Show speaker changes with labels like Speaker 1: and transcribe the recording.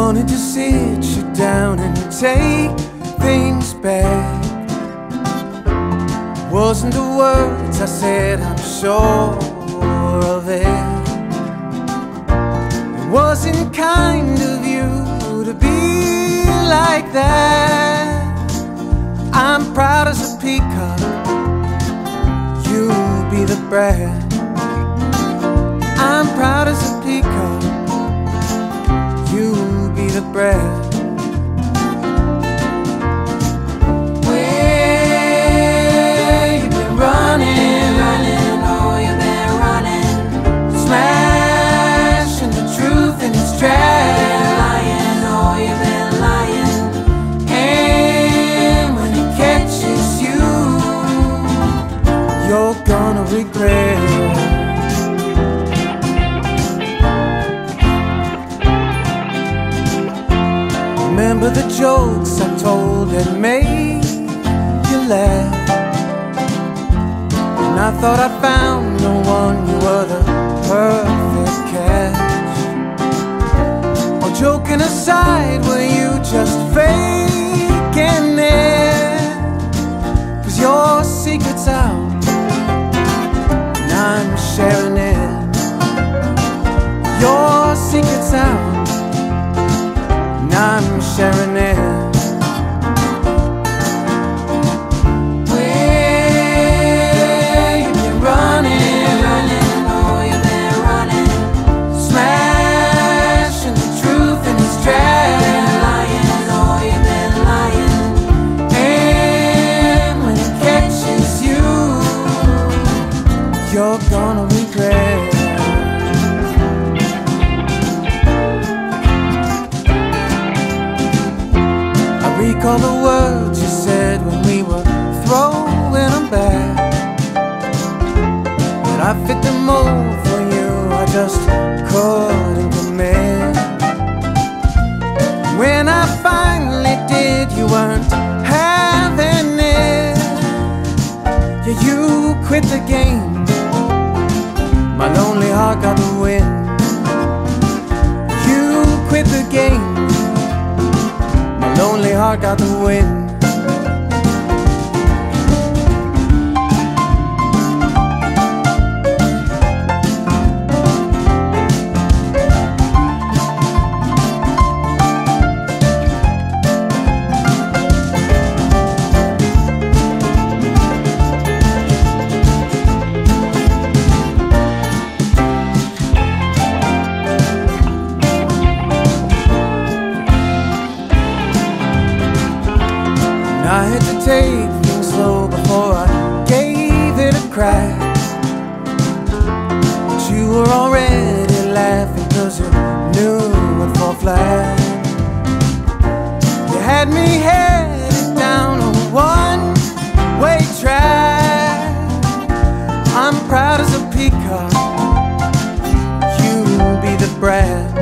Speaker 1: wanted to sit you down and take things back. Wasn't the words I said, I'm sure of it. It wasn't kind of you to be like that. I'm proud as a peacock, you be the brat. I'm proud as a peacock, you be the brat. You're gonna regret. Remember the jokes I told that made you laugh, and I thought I found the one, you were the perfect catch. All joking aside, were you just faking it? 'Cause your secret's out, I'm sharing it. Your secret's out, and I'm sharing it. Where you been running, oh you've been running, smashing the truth in his trash. Lying, oh you've been lying, and when it catches you, you're gonna regret. I recall the words you said when we were throwing them back, but I fit the mold for you, I just couldn't commit. When I finally did, you weren't having it. Yeah, you quit the game, my lonely heart got the win. You quit the game, my lonely heart got the win. I had to take things slow before I gave it a crack, but you were already laughing 'cause you knew I'd fall flat. You had me headed down a one-way track. I'm proud as a peacock, you be the brat.